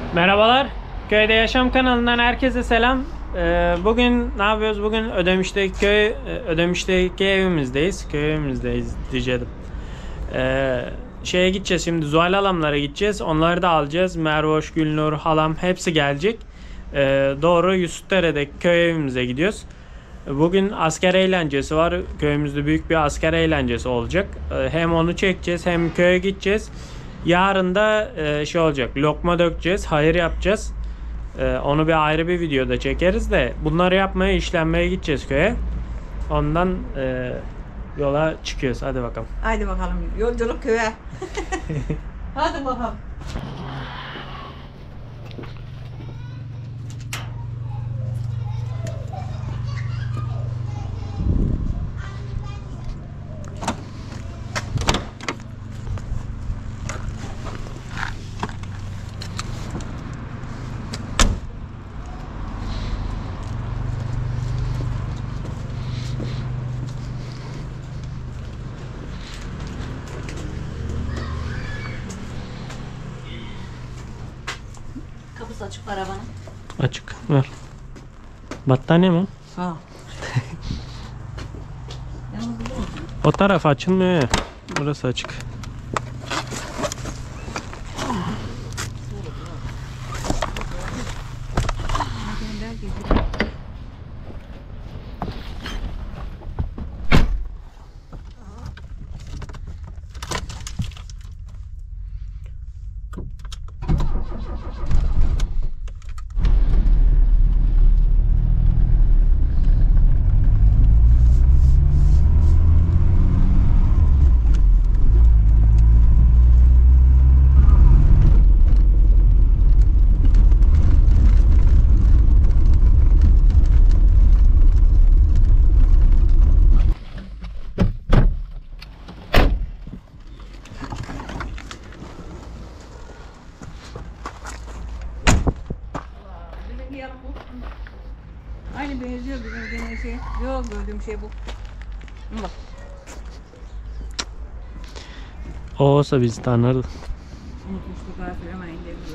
Merhabalar, Köyde Yaşam kanalından herkese selam. Bugün ne yapıyoruz? Bugün Ödemiş'teki evimizdeyiz. Köy evimizdeyiz diyeceğim. Şeye gideceğiz şimdi, Zuhal halamlara gideceğiz. Onları da alacağız. Mervoş, Gülnur, halam hepsi gelecek. Doğru Yusufdere'deki köy evimize gidiyoruz. Bugün asker eğlencesi var. Köyümüzde büyük bir asker eğlencesi olacak. Hem onu çekeceğiz hem köye gideceğiz. Yarın da şey olacak. Lokma dökeceğiz. Hayır yapacağız. Onu bir ayrı bir videoda çekeriz de bunları yapmaya, işlenmeye gideceğiz köye. Ondan yola çıkıyoruz. Hadi bakalım. Haydi bakalım yolculuk köye. Hadi bakalım. Kapısı açık arabanın. Açık. Ver. Battaniye mi? Sağ ol. O taraf açılmıyor ya. Burası açık. Aynı benziyor bizim gene şey. Yok gördüğüm şey bu. Bak. O olsa biz tanırdık. Unutmuştuk galiba hemen indiriyor.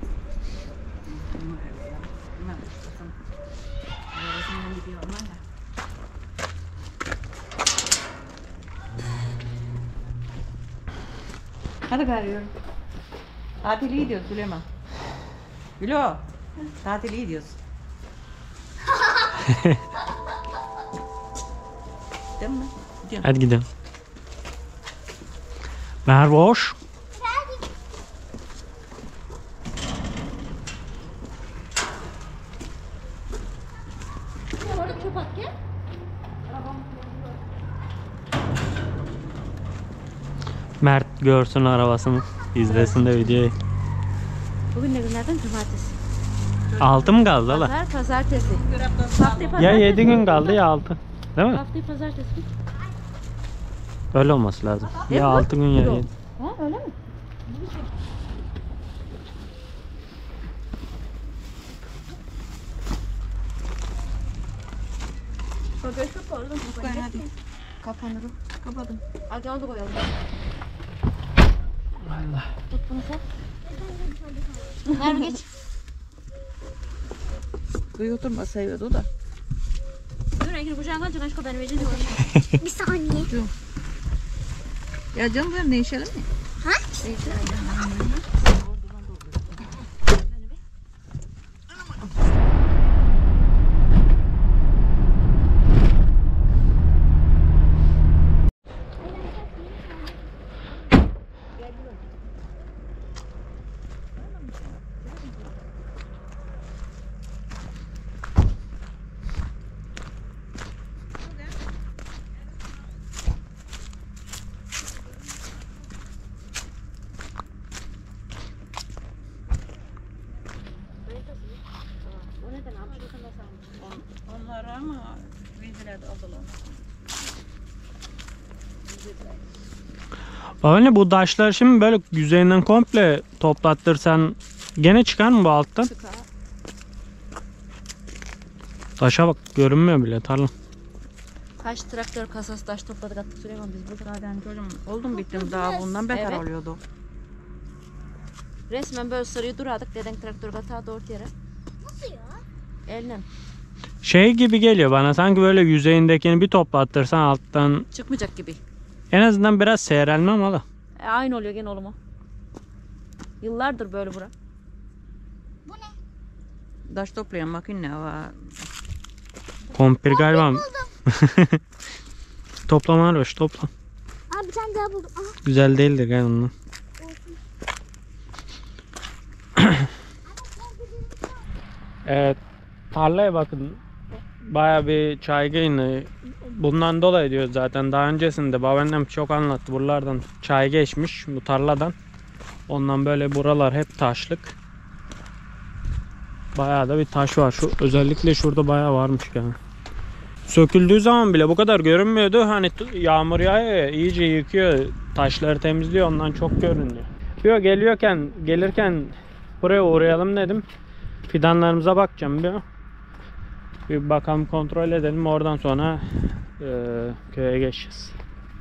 Hadi geliyorum. Tatili gidiyoruz Süleyman. Gülo. Tatili gidiyoruz. Değil mi? Gidiyorum. Hadi gidelim. Mervoş. Mert görsün arabasını, izlesin de videoyu. Bugün ne günlerden? Cumartesi. 6 mı kaldı hala? Pazartesi. Haftayı pazartesi. Ya 7 gün kaldı ya 6. Değil mi? Haftayı pazartesi. Öyle olması lazım. Ya 6 gün ya 7. Ha öyle mi? Bagajı koydum. Hadi. Kapanır. Kapadım. Hadi onu da koyalım. Allah. Tut bunu sen. Nerede geç? Duyu oturma seviyordu o da. Dur Engin kucağına alacak aşkı beni vereceğim. Bir saniye. Ya canım benim değişelim mi? Ha? Onları ama bizlerde aldılar. Anne bu taşlar şimdi böyle yüzeyinden komple toplattırsan gene çıkar mı bu alttan? Çıkar. Taşa bak, görünmüyor bile tarla. Kaç traktör kasası taş topladık attık Süleyman biz burada. Zaten çocuğum oldum bittim daha bundan beter Evet. oluyordu. Resmen böyle sırayı duradık. Deden traktör katağı da ortaya. Nasıl ya? Elle. Şey gibi geliyor bana, sanki böyle yüzeyindekini bir toplattırsan alttan Çıkmayacak gibi. en azından biraz seyrelme malı. Aynı oluyor gene oğlum o. Yıllardır böyle bura. Bu ne? Taş toplayan makine var. Kompir galiba. Topla Marvoş, topla. Aa bir tane daha buldum. Aha. Güzel değildir galiba ondan. Evet, tarlaya bakın. Baya bir çaygın. Bundan dolayı diyor zaten. Daha öncesinde babaannem çok anlattı. Buralardan çay geçmiş bu tarladan. Ondan böyle buralar hep taşlık. Bayağı da bir taş var. Şu özellikle şurada bayağı varmış yani. Söküldüğü zaman bile bu kadar görünmüyordu. Hani yağmur yağıyor ya, iyice yıkıyor. Taşları temizliyor, ondan çok görünüyor. Gelirken buraya uğrayalım dedim. Fidanlarımıza bakacağım bir. Bir bakalım, kontrol edelim. Oradan sonra köye geçeceğiz.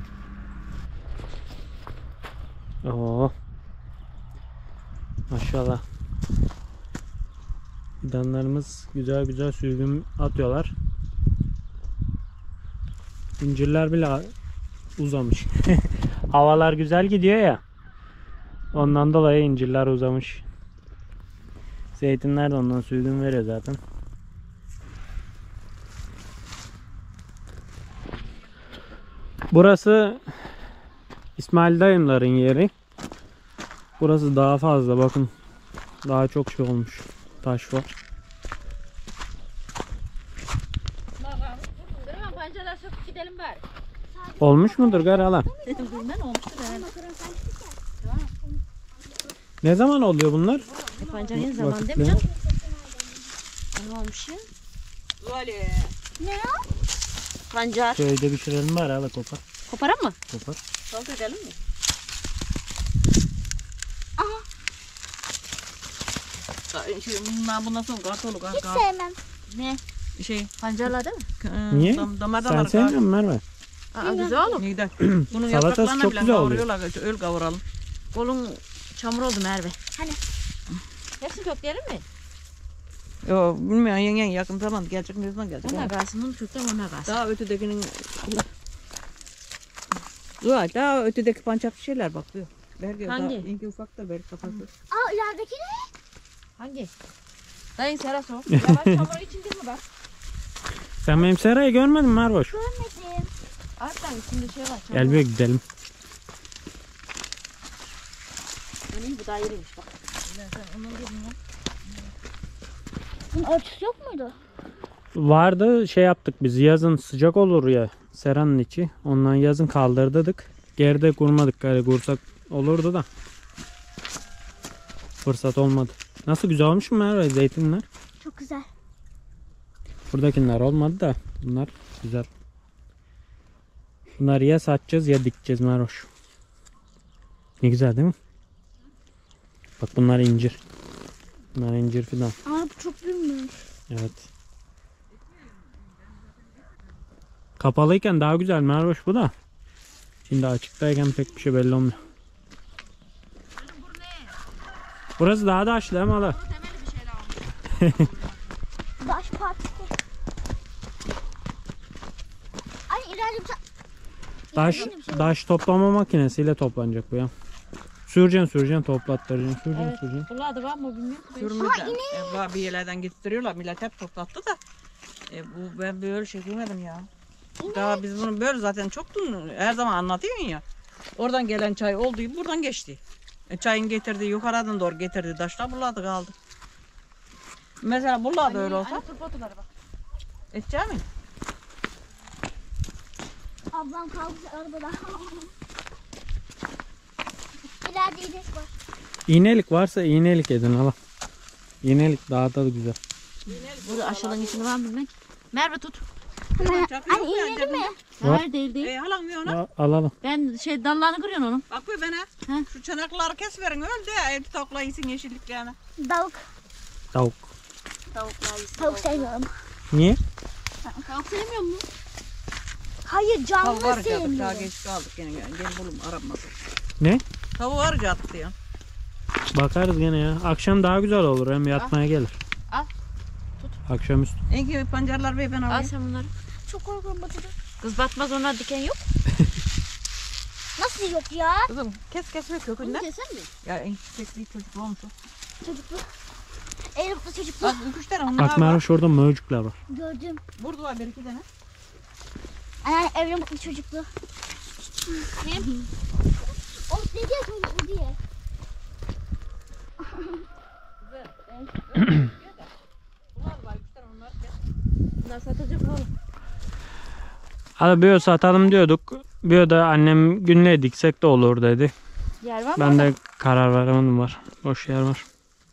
Oo. Maşallah. Fidanlarımız güzel güzel sürgün atıyorlar. İncirler bile uzamış. Havalar güzel gidiyor ya. Ondan dolayı incirler uzamış. Zeytinler de ondan sürgün veriyor zaten. Burası İsmail dayımların yeri. Burası daha fazla, bakın. Daha çok şey olmuş. Taş var. Pancarlar söküp gidelim bari. Olmuş mudur garalan? Bilmem olmuştur herhalde. Ne zaman oluyor bunlar? Pancar yeni zaman değil mi Vakitleri. canım? Ne olmuş ya? Böyle. Ne o? Pancar. Köyde pişirelim bari, hala kopar. Koparan mı? Kopar. Salt edelim mi? Bundan sonra kartolu Hiç sevmem. Ne? şey. Pancarlar değil mi? Niye? Damarda Sen var. sevmiyor musun Merve? Aa, güzel oğlum. İyi de. Bunun Salatası yapraklarına çok bile güzel oluyor. kavuruyorlar. Öyle kavuralım. Kolun çamur oldu Merve. Hani? Hepsini toplayalım mı? Yo bilmiyorum, yengen yakın zaman gelecek, ne zaman gelecek? Onlar kalsın, bunu kökten onlar kalsın. Daha ötedekinin... Daha ötedeki pançak şeyler bak diyor. Belki Hangi? daha inki ufak da belki kafası. Aa ilerideki ne? Hangi? Dayın serası o. Yavaş çamura için değil mi bak? Sen benim serayı görmedin mi Mervoş? Görmedim. Arttan içinde şey var. Gel bir gidelim. Benim bu da yeriymiş bak. Onun birini ya. Bunun ölçüsü yok muydu? Vardı, şey yaptık biz, yazın sıcak olur ya seranın içi. Ondan yazın kaldırdık. Geride kurmadık, gari kursak olurdu da. Fırsat olmadı. Nasıl, güzel olmuş mu Merve zeytinler? Çok güzel. Buradakiler olmadı da bunlar güzel. Bunları ya satacağız ya dikeceğiz Mervoş. Ne güzel değil mi? Bak bunlar incir. Bunlar incir fidan. Aa bu çok büyümüş. Evet. Kapalıyken daha güzel Mervoş bu da. Şimdi açıktayken pek bir şey belli olmuyor. Burası daha da açlı ama hala. Baş partisi. Ay ileride bir tane... Taş toplama makinesiyle toplanacak bu ya. Süreceksin toplattıracaksın. Süreceksin. Bunlar var mı bilmiyorum. Sürmüşler. Bir yerlerden getiriyorlar. Millet hep toplattı da. Bu ben böyle şey görmedim ya. Daha biz bunu böyle zaten çoktu. Her zaman anlatıyorsun ya. Oradan gelen çay oldu, buradan geçti. Çayın getirdiği yukarıdan doğru getirdiği taşlar buralarda kaldı. Mesela buralarda öyle olsa. Turpotuları bak. Edeceğim mi? Ablam kaldı arabada. İleride iğnek var. İğnelik varsa iğnelik edin hala. İğnelik daha da güzel. Burada aşağıdan içinde var mı bilmek? Merve tut. Anne iğneli mi? Var. Hayır değil. Halan mı ona? Alalım. Ben şey dallarını kırıyorum onun. Bak be bana. He. Şu çanakları kes verin öl de evde tavukla yesin yeşilliklerini. Tavuk. Tavuk. Tavuk sevmiyorum. Niye? Tavuk sevmiyor mu? Hayır Tavuğu canlı arayacaktık, daha sevmiyorum. geç kaldık gene. Gel bulum aranmadı. Ne? Tavuğu arayacaktık ya. Bakarız gene ya. Akşam daha güzel olur, hem yatmaya gelir. Al. Akşamüstü. En ki pancarlar ve ben Al alayım. sen bunları. Çok korkuyorum batıda. Kız batmaz, onlar diken yok. Nasıl yok ya? Kızım kes ve Bunu kökünden. kesen mi? Ya en çiçekli çocuklu olmuş o. Çocuklu. Elimde çocuklu. Bak 2-3 tane onlar Bak var. Merve, şurada mövcükler var. Gördüm. Burada var 1-2 tane. Anneanne evde mutlu çocuklu. Kim? O ne diye çocuklu diye. Bunlar var 2 tane onlar. Bunlar satacak oğlum. Hadi bir satalım diyorduk. Bir da annem günlüğe diksek de olur dedi. Yer var mı? Ben de karar veremedim, var. Boş yer var.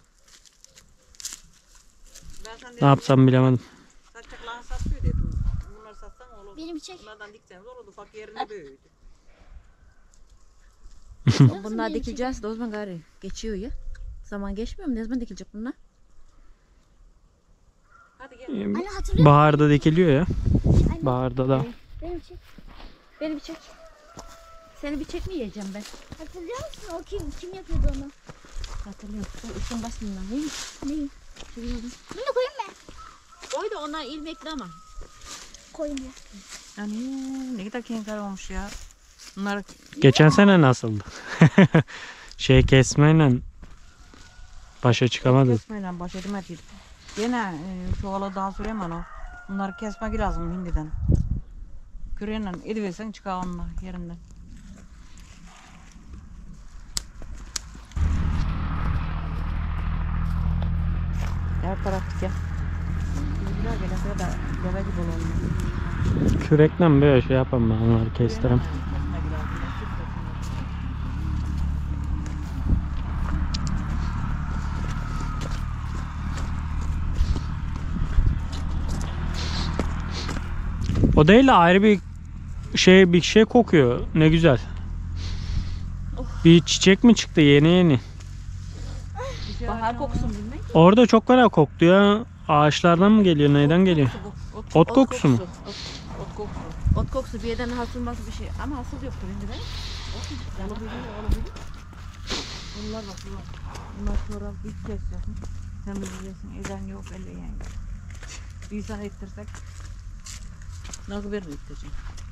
Ben sana Ne dedim yapsam bilemedim. satacaklarını satmıyor dedim. Bunları satsan olur. Benim çek. Bunlardan dikseniz olur. Ufak yerinde büyüdü. Bunlar dikileceğiz de o zaman gari geçiyor ya. Zaman geçmiyor mu? Ne zaman dikilecek bunlar? Hadi gel. Anne hatırlıyor musun? Baharda dikiliyor ya. Baharda da. Benim çek. Beni bir çek. Seni bir çek mi yiyeceğim ben? Hatırlıyor musun? O kim yapıyordu onu? Hatırlıyorum. Dur üstün basmayayım lan. Neymiş? Neyi? Şuraya Bunu da koyayım mı? Koy da onlar ilmekli ama. Koyayım ya. Yani ne kadar kenkar olmuş ya. Bunlar Geçen sene nasıldı? Kesmeyle başa çıkamadık. kesmeyle baş edemedik. Gene çuvala daha süremem o. Bunları kesmek lazım hindiden. Küreyle ediversen çıkar onlar yerinden. Her taraf diken. Güzel gelese de deve gibi olalım. Kürekle böyle şey yapamam ben, onları kestirim. O değil de ayrı bir şey kokuyor. Ne güzel. Bir çiçek mi çıktı yeni yeni? Bahar kokusu mu bilmek? Orada çok fena koktu ya. Ağaçlardan mı geliyor? Neyden geliyor? Ot kokusu mu? Ot kokusu. Ot kokusu bir yerden hasılmaz bir şey. Ama hasıl yoktur şimdi de. Olabilir. Bunlar bak bunlar. Bunlar sonra bir keseceksin. Temizleyeceksin. Eden yok, elleyen yok. Bir insan ettirsek nasıl birini ettireceksin?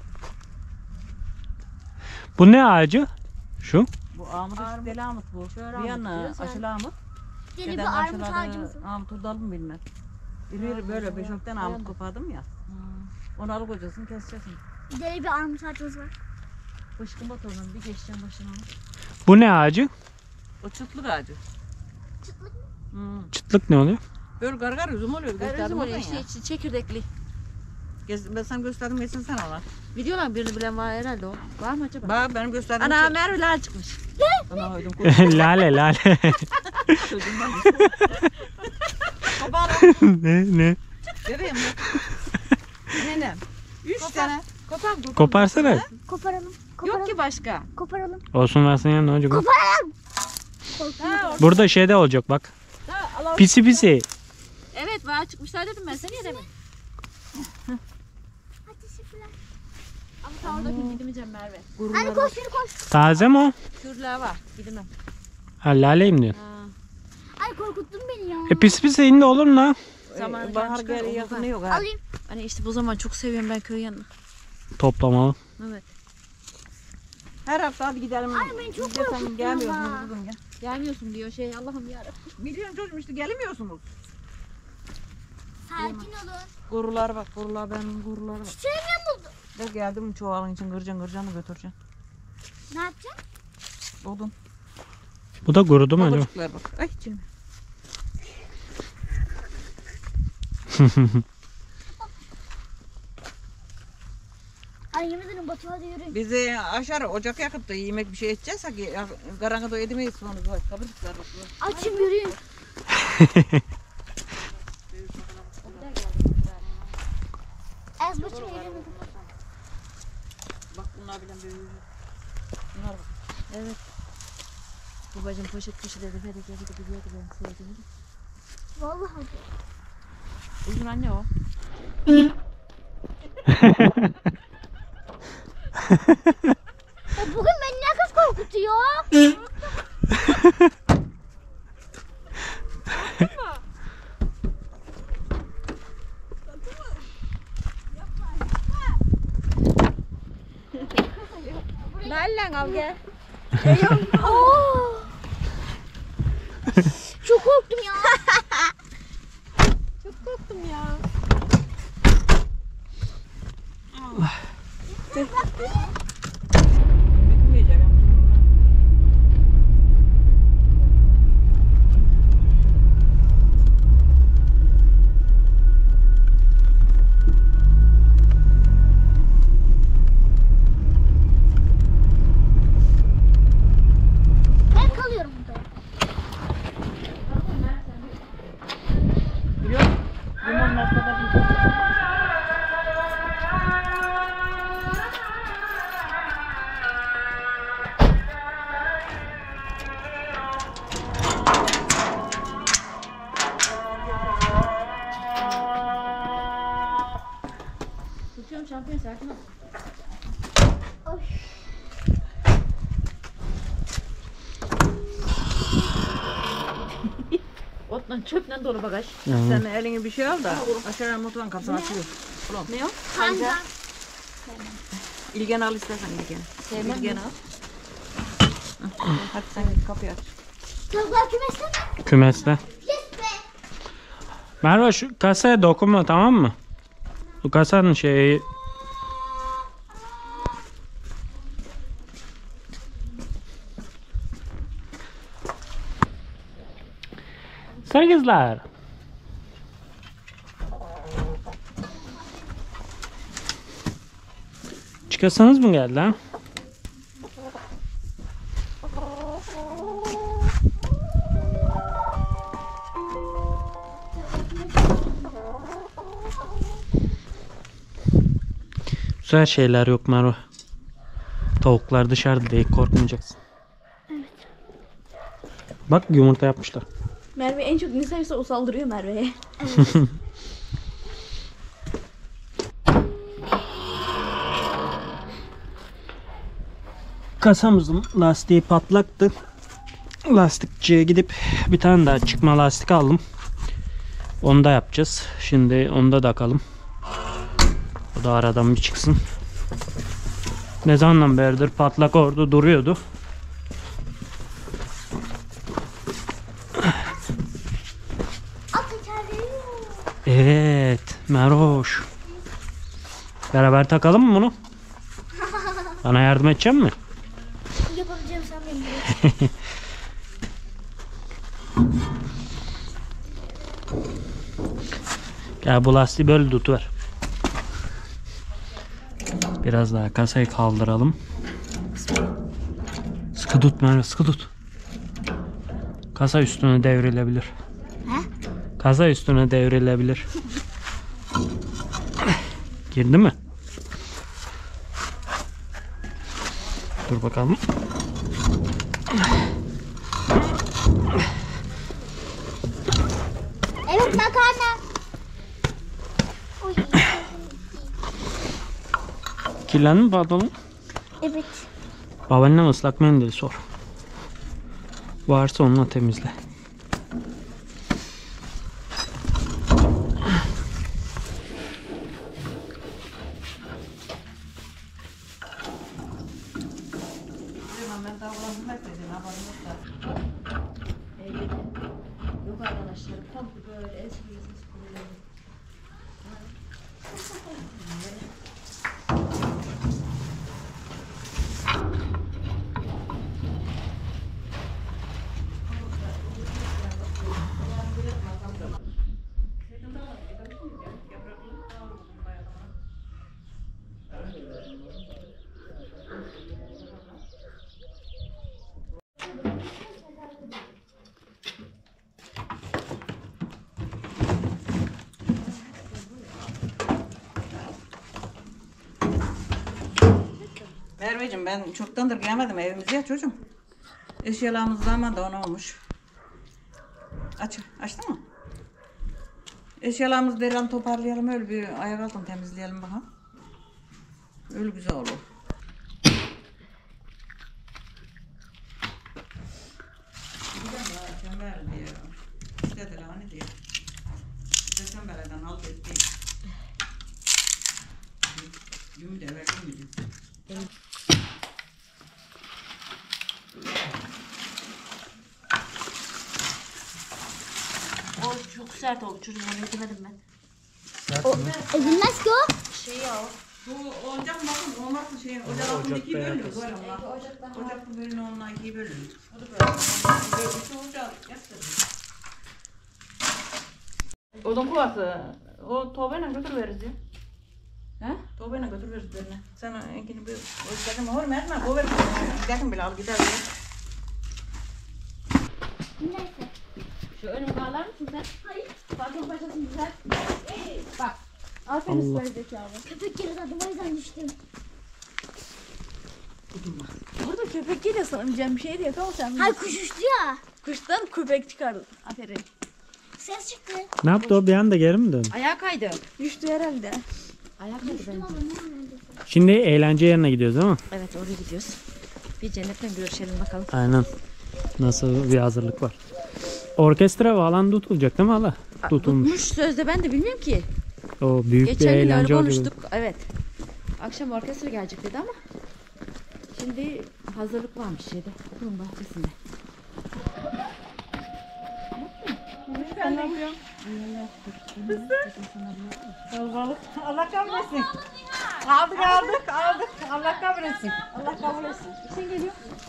Bu ne ağacı? Şu? Bu armut işte deli armut bu. Şöyle Bir yana armut diyor, aşılı armut. Deli Dedem bir armut aşıladı, ağacımız var. armut dal mı bilmez. İleri böyle 5-10 tane armut kopardım ya. Onu alıp koyacaksın, keseceksin. Deli bir armut ağacımız var. Fışkın motorunun bir geçeceğim başına. Bu ne ağacı? O çıtlık ağacı. Çıtlık mı? Çıtlık ne oluyor? Böyle gargar üzüm oluyor. Garajım Gösterdim oluyor oradan işte ya. içi çekirdekli. Ben sana gösterdim yesin sen ona. Videolar birini bilen var herhalde o. Var mı acaba? Bak benim gösterdiğim Ana Merve'ler çıkmış. Ana koydum. Lale lale. Çocuğumdan Koparım. ne? Bebeğim Nenem. 3 tane. Kopar. Koparsana. Koparalım. Yok ki başka. Koparalım. Olsun versin ya, ne olacak? Korkuyorum. Burada şeyde olacak bak. Allah. Pisi pisi. Evet var çıkmışlar dedim ben seni yedim. Hadi teşekkürler. Ama ta oradaki gidemeyeceğim Merve. Anne koş yürü koş. Taze mi o? Kürler var gidemem. Ha, laleyim diyor. Ha. Ay korkuttun beni ya. Pis pis indi olur mu lan? Zamanı Bahar gelmiş, geri o yakını yok ha. Alayım. Hani işte bu zaman çok seviyorum ben köy yanını. Toplamalı. Evet. Her hafta hadi gidelim. Ay, beni çok Biz de sen korkuttun gelmiyorsunuz ama. bugün ya. Gelmiyorsun diyor Allah'ım yarabbim. Biliyorum çocuğum işte gelmiyorsunuz. Sakin olun. Gurular bak gurular benim gurular bak. Çiçeğim yamuldu. Ben geldim çuvalın için kıracaksın götüreceksin. Ne yapacaksın? Odun. Bu da kurudu mu acaba? Babacıklar bak. Ay canım. Ay yemin ederim Batu hadi yürü. Biz aşağı ocak yakıp da yemek bir şey edeceğiz. Karanlıkta edemeyiz sonra. Bak kabırcıklar bak. Açın yürüyün. Az başım yerim. Bak bunlar bile böyle. Bunlar bak. Evet. Babacım poşet köşede de fedekleri biliyordu benim sevdiğimi. Vallahi. Uzun anne o. Bugün beni ne kız korkutuyor? Ngọc kìa. Çok korktum ya. Çok korktum ya. Ben kalıyorum burada. Biliyor musun? Limon nasıl Tutuyorum şampiyon sakin ol. Otla çöple dolu bagaj. Sen elini bir şey al da aşağıya mutfağın kapısını açıyor. Ne o? Kanka. İlgen al istersen İlgen. Sevmem İlgen mi? al. Hadi sen git kapıyı aç. Tavuklar kümeste mi? Kümeste. Yes be. Merve şu kasaya dokunma, tamam mı? Bu kasanın şeyi... Sevgililer. Çıkarsanız mı geldi ha? Güzel şeyler yok Merve. Tavuklar dışarıda değil, korkmayacaksın. Evet. Bak yumurta yapmışlar. Merve en çok ne severse o saldırıyor Merve'ye. Kasamızın lastiği patlaktı. Lastikçiye gidip bir tane daha çıkma lastik aldım. Onu da yapacağız. Şimdi onu da takalım. O da aradan bir çıksın. Ne zamandan beridir patlak orada duruyordu. At içeri. Evet, Meroş. Beraber takalım mı bunu? Bana yardım edecek mi? Yapabileceğim sen benim gibi. Gel bu lastiği böyle tutuver. Biraz daha kasayı kaldıralım. Sıkı tut Merve, sıkı tut. Kasa üstüne devrilebilir. Kasa üstüne devrilebilir. Girdi mi? Dur bakalım. Evet makarna. Oy. Kirlendi mi pantolon? Evet. Babaannem ıslak mendil sor. Varsa onunla temizle. Ben daha ulaşmak dedim. Haberim yok da. Yok arkadaşlar komple böyle eski kuruyor. Merveciğim ben çoktandır gelmedim evimize ya çocuğum. Eşyalarımız zamanında ona olmuş. Açtın mı? Eşyalarımızı derhal toparlayalım, öyle bir ayak altını temizleyelim bakalım. Öyle güzel olur. Çember diyor. İstediler hani diyor. Bize çemberden al etti. Yümü de verdim mi diyor. çok sert oldu çocuğum onu yemedim ben. Ezilmez ki o. Şey ya o. Bu ocak bakın olmazsa şeyin ocak altında ikiye bölünür böyle Allah. Ocak bölünür onunla ikiye bölünür. O da böyle. Böyle ocak yaptırır. Odun kovası. O tobayla götürüveririz ya. He? Tobayla götürüveririz birine. Sen enkini bir özledim. Oğlum etme. O ver. Gidelim bile al gider. Neyse. Şu önümü bağlar mısın sen? Hayır. Bakın başlasın güzel. Bak. Aferin süper zekalı. Köpek yaraladım o yüzden düştüm. Burada köpek geliyor sanırım bir şey diyor ama sen Hayır kuş uçtu ya. kuştan köpek çıkardın. Aferin. Ses çıktı. Ne yaptı o bir anda geri mi döndü? Ayağa kaydı. Düştü herhalde. Ayak kaydı Düştüm bence. ama neredeyse. Şimdi eğlence yerine gidiyoruz değil mi? Evet oraya gidiyoruz. Bir cennetten görüşelim bakalım. Aynen. Nasıl bir hazırlık var. Orkestra falan tutulacak değil mi hala? Tutulmuş. Tutmuş sözde ben de bilmiyorum ki. O büyük bir Geçen gün öyle eğlence olacak. konuştuk. Evet. Akşam orkestra gelecek dedi ama. Şimdi hazırlık varmış şeyde. Okulun bahçesinde. Allah kabul etsin. Aldık. Allah kabul etsin. Allah kabul etsin. Sen geliyor.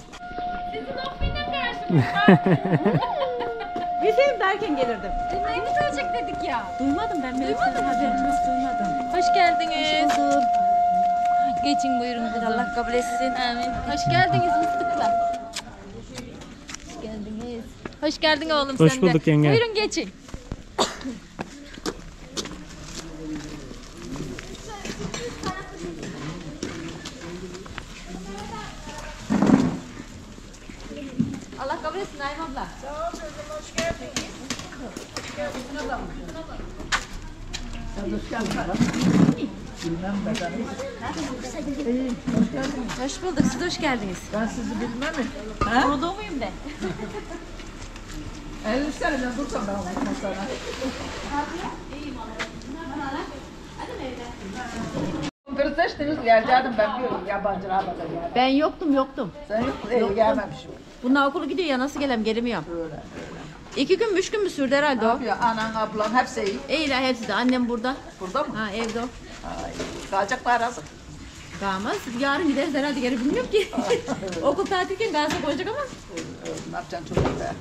Gideyim derken gelirdim. Neyini söyleyecek dedik ya. Duymadım ben. Duymadın mı? Haberim yok duymadım. Hoş geldiniz. Hoş bulduk. Geçin buyurun kızım. Allah kabul etsin. Amin. Hoş geldiniz mıstıkla. Hoş geldiniz. Hoş geldin oğlum Hoş sen de. bulduk yenge. Buyurun geçin. Allah kabul etsin Naim abla. Hoş bulduk. Siz de hoş geldiniz. Ben sizi bilmem mi? Orada muyum de? 50 seneden dursam ben ondan sonra. Kırseçtiniz geleceğim ben bir yabancılarla da geldim. Ben yoktum. Sen yok gelmemişim. Bunlar okulu gidiyor ya nasıl gelem gelemiyorum. 2 gün 3 gün mü sürdü herhalde Ne o? yapıyor? Anan, ablan hepsi iyi. İyiler hepsi de. Annem burada. Burada mı? Ha evde o. Ay, kalacaklar hazır. Kalmaz. Yarın gideriz herhalde geri bilmiyorum ki. Okul tatilken kalsak olacak ama. Ne yapacaksın çocuk be?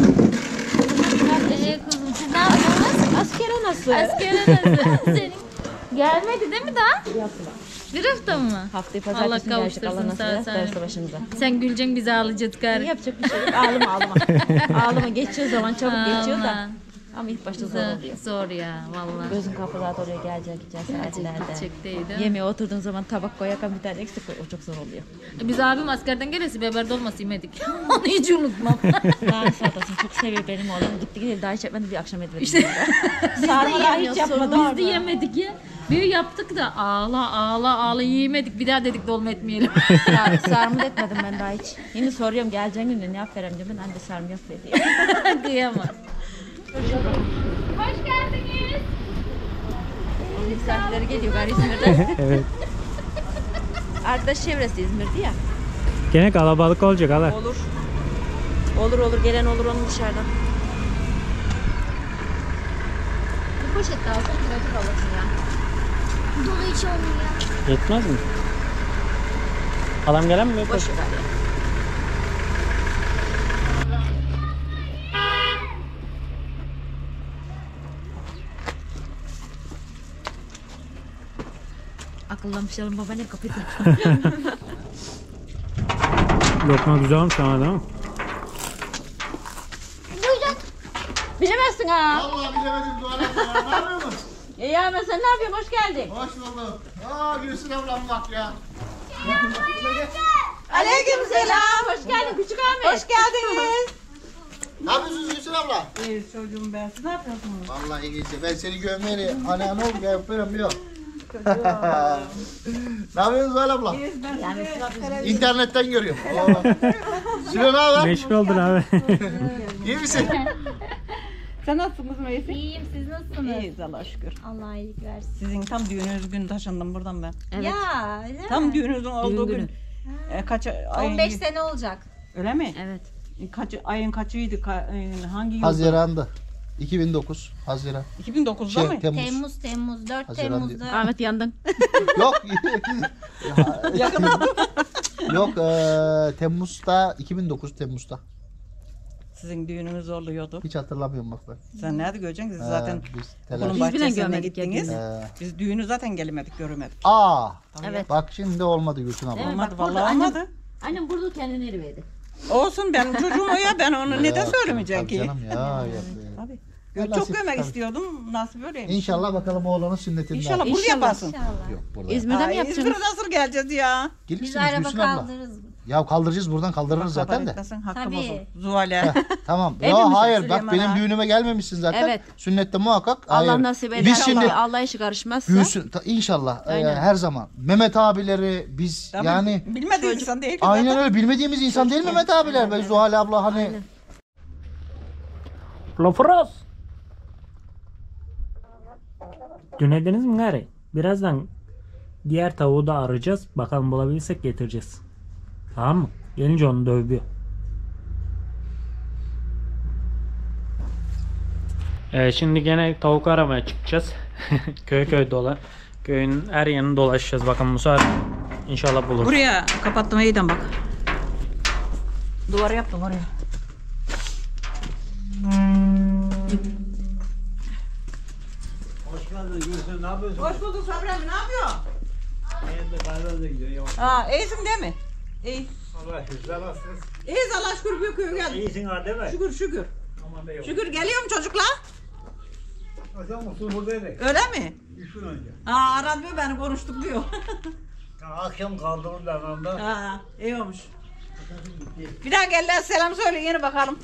Kızım siz ne yapıyorsunuz? Asker anası. Askere nasıl? Senin gelmedi değil mi daha? Bir hafta mı? Haftayı Allah pazartesi gelecek kavuştursun Allah sağ nasıl salim. derse başımıza. Sen güleceksin bizi ağlayacağız Ne gari. yapacak bir şey yok. Ağlama. Ağlama geçiyor zaman çabuk geçiyor da. Aman. Ama ilk başta zor oluyor. Zor ya vallahi. Gözün kapalı zaten oraya gelecek saatlerde. Gidecek değil mi? Yemeğe oturduğun zaman tabak koyarken bir tane eksik koy. O çok zor oluyor. Biz abim askerden gelesi biber dolması yemedik. Onu hiç unutmam. Daha satasın çok seviyor benim oğlum. Gitti gidelim daha hiç yapmadı bir akşam etmedim. İşte. Sarmalar hiç yapmadı. Biz de yemedik ya. Bir yaptık da ağla yemedik. Bir daha dedik dolma etmeyelim. Sarmı da etmedim ben daha hiç. Yine soruyorum geleceğin günde ne yap verem diyorum. Ben anne sarmı yok dedi. Kıyamam. Hoş geldiniz. Misafirleri geliyor gari İzmir'den. Evet. Arkadaş çevresi İzmir'di ya. Gene kalabalık olacak hala. Olur gelen olur onun dışarıdan. Bir poşet daha alsana kilometre alırsın ya. Dolu hiç olmuyor. Yetmez mi? Halam gelen mi? Boş ver ya. Akıllanmışlarım baba ne kapıyı Lokma güzelmiş ama değil mi? Bilemezsin ha. Vallahi bilemedim Doğan abla. Ne yapıyorsun? İyi Ahmet sen ne yapıyorsun? Hoş geldin. Hoş bulduk. Gülsün ablam bak ya. Aleykümselam. Hoş geldin küçük Ahmet. Hoş geldiniz. Ne yapıyorsunuz Gülsün abla? İyi çocuğum ben. Siz ne yapıyorsunuz? Vallahi iyi geçti. Ben seni görmeyeli ana ne oldu ya yapıyorum biliyor. Ne yapıyorsunuz Doğan abla? İnternetten görüyorum. Süleyman ne haber? Meşgul oldun abi. İyi misin? Sen nasılsınız Meysi? İyiyim siz nasılsınız? İyiyiz Allah'a şükür. Allah iyilik versin. Sizin tam düğününüz gün taşındım buradan ben. Evet. Ya öyle mi? Tam düğününüzün olduğu günü. gün. Kaç ay? 15 sene olacak. Öyle mi? Evet. Ayın kaçıydı? Hangi yıl? Haziran'da. 2009 Haziran. 2009'da mı? Temmuz. 4 Haziran Temmuz'da. Ahmet yandın. Yok. Yakın. Yok Temmuz'da 2009 Temmuz'da. Sizin düğününüz oluyordu. Hiç hatırlamıyorum bak ben. Sen nerede göreceksin? Siz zaten Biz okulun telaş. Biz bile bahçesine görmedik ya gittiniz. düğünü. Biz düğünü zaten gelemedik, göremedik. Evet. Bak şimdi olmadı Gülsün abla. Değil mi? Olmadı Bak, vallahi burada annem- olmadı. Annem burada kendini eriverdi. Olsun benim çocuğum o ya, ben onu neden Ya, söylemeyeceğim tabii ki? Canım ya. Tabii. Ya, Çok nasip, görmek tabii. istiyordum. Nasıl böyleymiş? İnşallah bakalım oğlanın sünnetinden. İnşallah burada İnşallah. yaparsın. Yok burada. İzmir'de mi İzmir'e yapacaksınız? nasıl geleceğiz ya? Gelirsiniz Biz araba Gülsün abla. kaldırırız. Ya kaldıracağız buradan kaldırırız zaten de. Hakkı Tabii. bozuldu. Zuhal'e. Tamam. Evli Ya misin hayır bak Süleyman benim ha? düğünüme gelmemişsin zaten. Evet. Sünnette muhakkak. Allah Hayır. nasip eder. Biz şimdi Allah işi karışmazsa. Gülsün inşallah Aynen. her zaman. Mehmet abileri biz Tabii, yani bilmediğin insan değil ki aynen zaten. öyle bilmediğimiz insan değil mi Mehmet abiler? Ve Zuhal abla hani Aynen. Lofros. Dönediniz mi gari? Birazdan diğer tavuğu da arayacağız. Bakalım bulabilirsek getireceğiz. Tamam mı? Gelince onu dövüyor. Şimdi gene tavuk aramaya çıkacağız. köy dola. Köyün her yanını dolaşacağız. Bakalım bu sefer inşallah buluruz. Buraya kapattım iyiden bak. Duvarı yaptım oraya. Hoş geldin Gülsün, ne yapıyorsun? Hoş bulduk Sabri abi, ne yapıyorsun? Ben de kahvede gidiyor yavaş. Ha, iyisin değil mi? İyi. Allah sizler nasılsınız? İyiyiz Allah şükür, bir köye geldik. İyisin ha değil mi? Şükür. Aman da yok. Şükür geliyorum çocuklar. Hocam Musul buradaydık. Öyle mi? 3 gün önce. Ha, aradı diyor, beni konuştuk diyor. Akşam kaldırırlar anda. Ha, iyi olmuş. Bir daha geldiler, selam söyle yeni bakalım.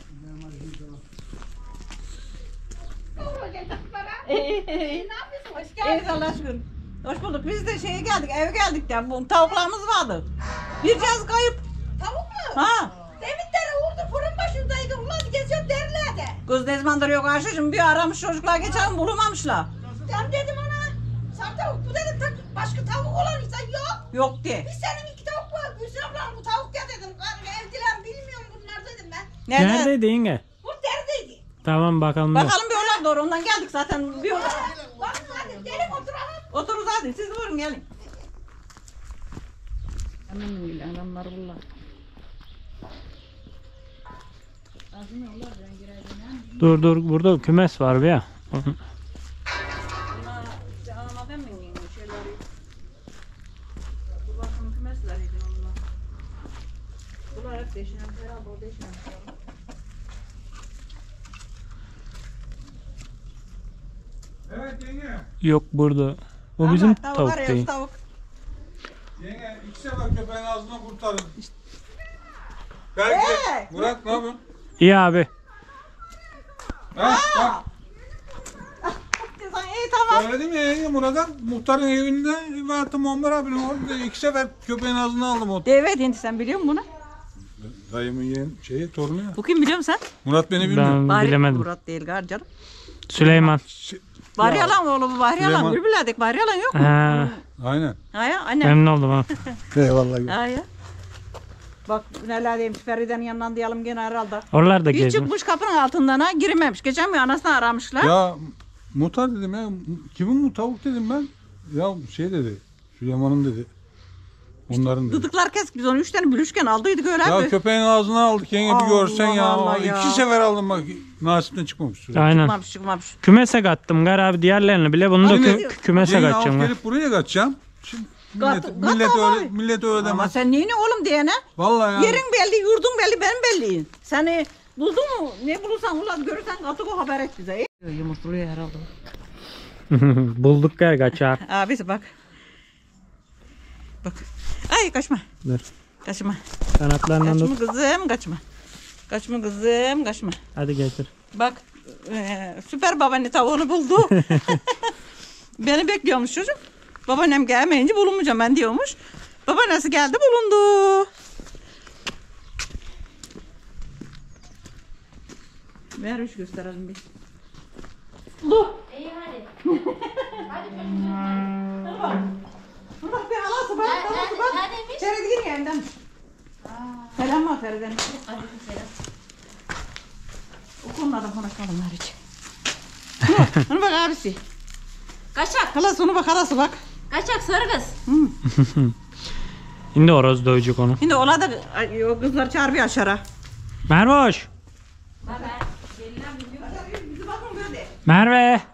Ne yapıyorsun? Hoş geldin. Evet Allah şükür. Hoş bulduk. Biz de şeye geldik, eve geldik de bu tavuklarımız vardı. Bir cihaz kayıp. Tavuk mu? Ha. Demitleri vurdu fırın başındaydı. Ulan geziyor derlerdi. Kız ne zamandır yok Ayşe'cim, bir aramış çocuklar geçen bulamamışlar. Ben dedim ona. Sen tavuk bu dedim. Başka tavuk olan insan yok. Yok diye. Biz senin 2 tavuk var. Gülsün ablam bu tavuk ya dedim. Evdiler bilmiyorum bunlar dedim ben. Nerede? Neredeydi yenge? Bu neredeydi? Tamam bakalım. Bakalım bir oradan doğru, ondan geldik zaten. Bir oradan. Bak hadi gelin oturalım. Oturun hadi, siz buyurun gelin. Adamlar bunlar. Dur burada kümes var bir ya. Anlamadım mı şeyleri? Bu bakım kümesleriydi onlar. Bunlar hep deşinen, herhalde o deşinen. Evet yenge. Yok burada. O bizim tavuk arıyoruz, değil. tavuk. Yenge 2 sefer köpeğin ağzına kurtarın. Belki Hey! Murat ne yapıyorsun? İyi abi. Ha, bak Sen iyi tamam. söyledim ya yenge Murat'a muhtarın evinde verdim Muammer abinin orada 2 sefer köpeğin ağzına aldım o. Evet Hindi, sen biliyor musun bunu? Dayımın yeğen şeyi torunu ya. Bu kim biliyor musun sen? Murat beni bilmiyor. Ben Bahri bilemedim. Murat değil gar canım. Süleyman. Bahri Alan oğlu bu, Bahri Alan. Süleyman. Bülbülerdik, Bahri Alan yok mu? Ha, Aynen. Ha ya annem. memnun oldum ha. Eyvallah. Ha ya. Bak neler demiş, Feride'nin yanından diyelim gene herhalde. Oralarda Hiç gezdim. çıkmış kapının altından ha, girememiş. Geçen bir anasını aramışlar. Ya muhtar dedim ya. Kimin bu tavuk dedim ben. Ya şey dedi. Süleyman'ın dedi. Onların dedi. Dıdıklar kesik, biz onu 3 tane bülüşken aldıydık öyle Ya abi. köpeğin ağzına aldık yenge bir görsen ya. Allah ya. 2 sefer aldım bak. Nasipten çıkmamış. Süleyman. Aynen. Çıkmamış. Kümese kattım gar abi diğerlerini bile. Bunu da Abi, kümese Yenge kaçacağım. alıp ha. gelip buraya kaçacağım. Şimdi Gat- millet gat öyle abi. millet öyle Ama demez. sen neyini oğlum diyene? Vallahi ya. Yerin belli, yurdun belli, benim belli. Seni buldun mu? Ne bulursan ulan görürsen atık o haber et bize. Yumurtluyor herhalde. Bulduk gar kaçar. Abisi bak. Bak. Ay kaçma. Dur. Kaçma. Kanatlarından Kaçma tut. kızım kaçma. Kaçma kızım kaçma. Hadi getir. Bak süper babaanne tavuğunu buldu. Beni bekliyormuş çocuk. Babaannem gelmeyince bulunmayacağım ben diyormuş. Babaannesi geldi bulundu. Ver üç gösterelim bir. İyi hadi. Bak bir halası bak. Halası bak. Neredeymiş? Feride yendenmiş. Selam var Feride'nin. Aleyküm selam. O konularda konuşmadım hiç. Ona bak abisi. Kaçak. Halası ona bak halası bak. Kaçak sarı kız. Şimdi horoz dövecek onu. Şimdi ola da o kızlar çağır bir aşağı. Mervoş. Merve.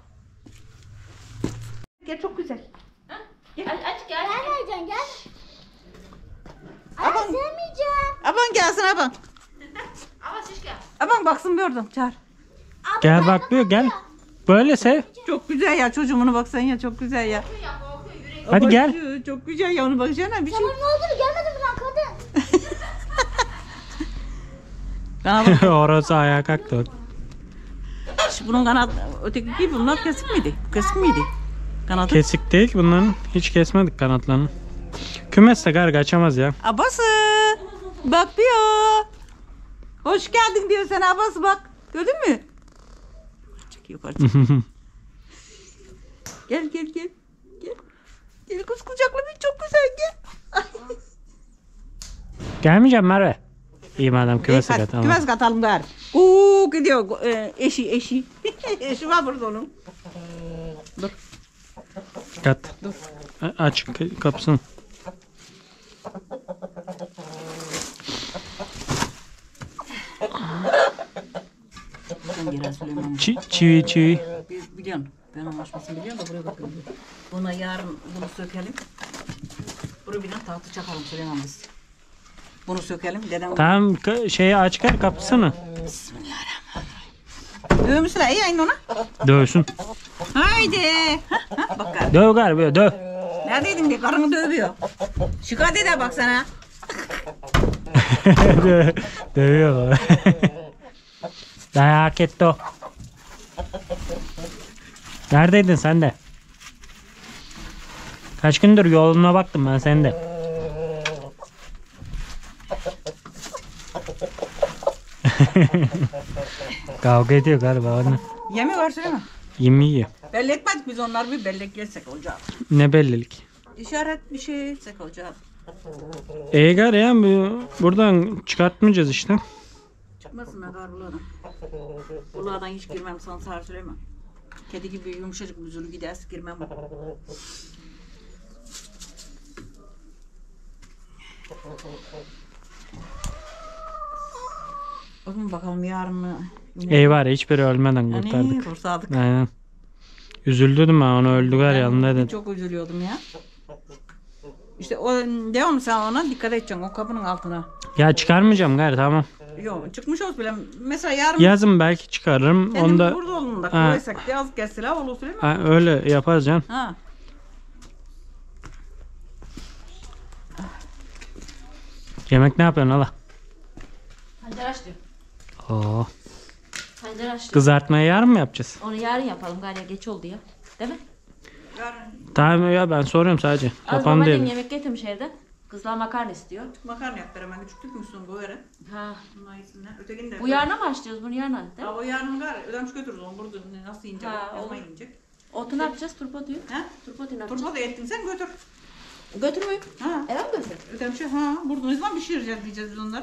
Gel çok güzel. Aç gel. Gelmeyeceksin gel. Ay sevmeyeceğim. Aban gelsin aban. Ama şişka. Aban baksın bir oradan çağır. Gel bak bir gel. Böyle sev. Çok güzel ya çocuğumuna baksan ya çok güzel ya. Hadi Bak, gel. Çok güzel ya onu baksana bir şey. Tamam ne oldu gelmedin mi lan kadın? Bana bak. Horoz ayağa kalktı. Bunun kanat öteki gibi bunlar kesik miydi? Kesik miydi? Kanadı. Kesik değil bunların. Hiç kesmedik kanatlarını. Kümeste gar kaçamaz ya. Abası. Bak diyor. Hoş geldin diyor sana abası bak. Gördün mü? Çok yukarı. Gel. Gel kız kucakla bir çok güzel gel. Gelmeyeceğim Merve. İyi madem kümese kat. Tamam. Kümes katalım gari. Gidiyor eşi. Eşi var burada onun. Dur. Kat. Aç kapısını. Ben geri Süleyman. Çivi. Biliyorsun. Ben onun açmasını biliyorum da buraya bakıyorum. Buna yarın bunu sökelim. Buraya bir tahtı çakalım Süleyman biz. Bunu sökelim. Dedem Tamam şeyi aç gel kapısını. dövmüşsün iyi aynı ona. Dövsün. Haydi. Bak gari. Döv gari böyle döv. Neredeydin diye karını dövüyor. Şikayet eder bak sana. Dövüyor. Dayak etti o. Neredeydin sen de? Kaç gündür yoluna baktım ben senin de. Kavga ediyor galiba anne. Yemi var Süleyman. Yemi yiyor. Belli etmedik biz onları bir bellek yesek olacak. Ne bellilik. İşaret bir şey etsek olacak. Gar ya buradan çıkartmayacağız işte. Çıkmasın be kar buladan. Buladan hiç girmem sana Sarı Süleyman. Kedi gibi yumuşacık büzülü gidersin girmem. O zaman bakalım yarın mı? Var ya hiçbiri ölmeden kurtardık. Yani kurtardık. Aynen. Üzüldüm ben onu öldüler yanında dedim. Çok üzülüyordum ya. İşte o devam sen ona dikkat edeceksin o kapının altına. Ya çıkarmayacağım gari tamam. Yok çıkmış olsun bile. Mesela yarın Yazın belki çıkarırım. kendim Onda burada olun da Ha. koysak yaz gelseler olur Süleyman. ha, öyle yaparız can. Ha. Yemek ne yapıyorsun hala? Pancar aç diyor. Oo. Pancar aç diyor. Kızartmayı yarın mı yapacağız? Onu yarın yapalım galiba geç oldu ya. Değil mi? Tamam ya ben soruyorum sadece. Az Kapandı babaannem değil. yemek getirmiş evden. Kızlar makarna istiyor. Makarna yap hemen küçük tükmüşsün bu yere. Ha. Bunlar iyisinler. Ötekini de. Bu yarına mı açacağız bunu yarına? Değil mi? Ha, o yarın gari ödemiş götürürüz onu burada nasıl yiyecek? Ha, Yazma olur. yiyecek. Otu ne yapacağız? Turpo diyor. Ha? Turpo diyor ne yapacağız? Turpa da ettin sen götür. Götürmeyeyim. Ha. Eve mi götür? Ödemiş ha burada ne zaman pişireceğiz diyeceğiz biz onları.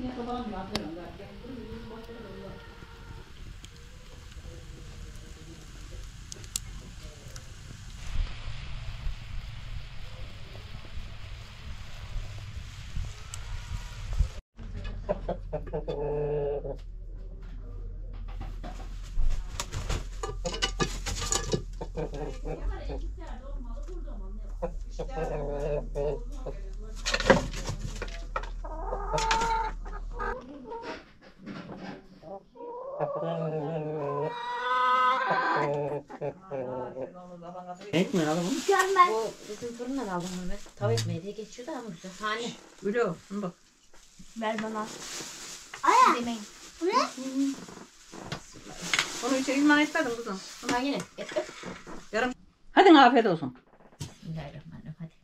Ekmek mi alalım? Mükemmel. Bu bizim fırından aldım Mehmet. Tav ekmeği diye geçiyor da ama güzel. Hani? Öyle o. Bak. Ver bana. Aya. Demeyin. Bu ne? Onu içeri ilman istedim kızım. Bunlar yine. Getir. Yarım. Hadi afiyet olsun. Bismillahirrahmanirrahim hadi.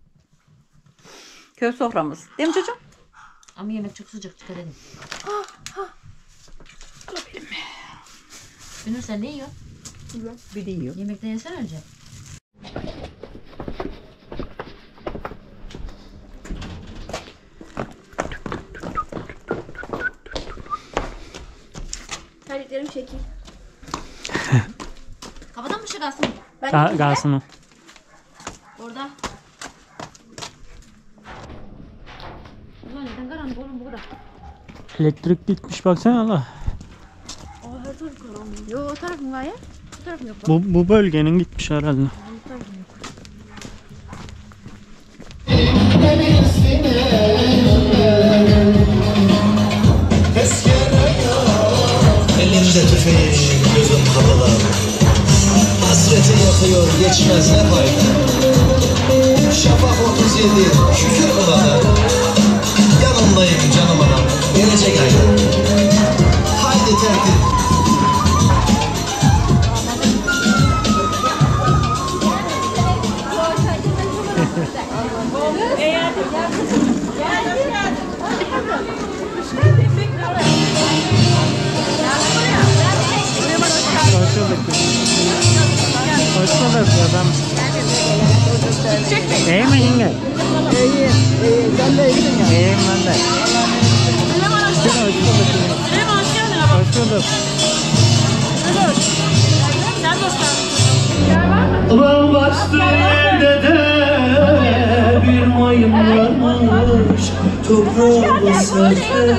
Köy soframız. Değil mi çocuğum? Ama yemek çok sıcak dikkat edin. Günür sen ne yiyorsun? Bir de yiyor. Yemekten yesen önce. Terliklerim şekil. kalsın. Kalsın o. Orada. Ulan neden karanlık oğlum bu kadar? Elektrik gitmiş baksana Allah. Her taraf karanlık. Yo o taraf mı var ya? Bu taraf mı yok? Bu bölgenin gitmiş herhalde. Bu taraf mı yok? Elimde tüfeğim, gözüm kapalı. Hasreti yakıyor, geçmez ne fayda. Şafak 37, şükür olana. Yanımdayım canım anam, gelecek ayda. Haydi tertip. Hoş bulduk adam. İyi mi yenge? İyi. Sen de iyisin ya. İyiyim ben de. Hoş bulduk. Hoş bulduk. Ulan bastı dede bir mayın varmış toprağı serde.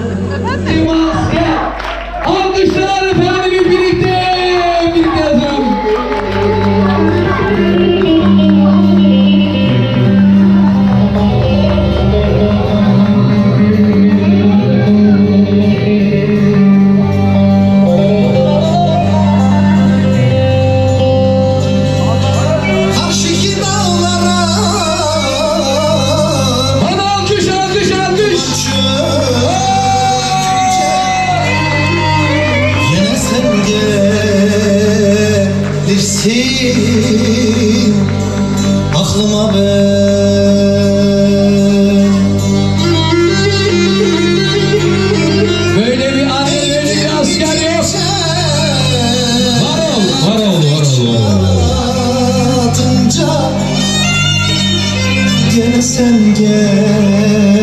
Alkışlar efendim birlikte yazalım. Aklıma ben böyle bir anne böyle bir asker yok. Var ol. Gene sen gel.